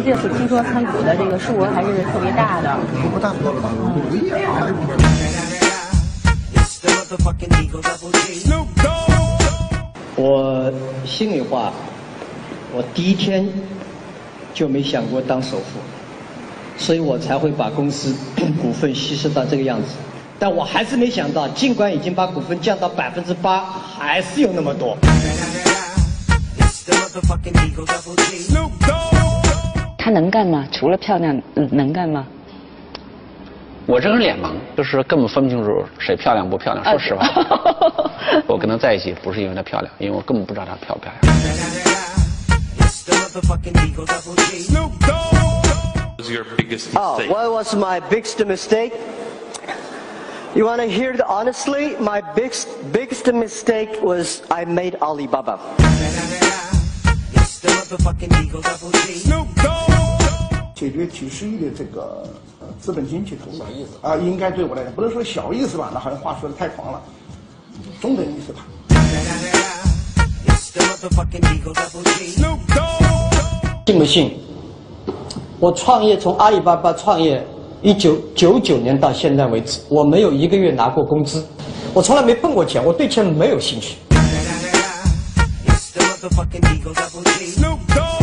这次听说参股的这个数额还是特别大的。 不大多了吧？5个亿啊！ 我心里话，我第一天就没想过当首富，所以我才会把公司股份稀释到这个样子。但我还是没想到，尽管已经把股份降到8%，还是有那么多。 她能干吗？除了漂亮，能干吗？ 我这个人脸盲，就是根本分不清楚谁漂亮不漂亮。说实话，我跟她在一起不是因为她漂亮，因为我根本不知道她漂不漂亮。 What was my biggest mistake? You want to hear it honestly? My biggest mistake was I made Alibaba. 解决几十亿的这个资本金去投小意思啊，应该对我来讲不能说小意思吧，那好像话说的太狂了，中等意思吧。 信不信？我创业从阿里巴巴创业，1999年到现在为止，我没有1个月拿过工资，我从来没碰过钱，我对钱没有兴趣。